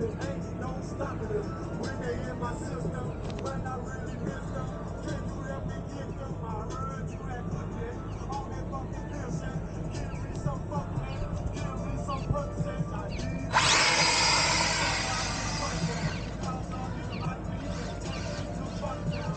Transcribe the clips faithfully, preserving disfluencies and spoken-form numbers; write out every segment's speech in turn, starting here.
it, ain't no stopping it. When they in my system, when I really miss them, can you help me get them? I heard you had cooking on that fucking pilsen. Give me some fucking, give me some percent. I need it. Cause I feel like we can take me to Bucktown.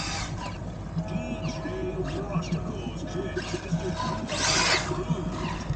D J Frosticles, Kid Bastard,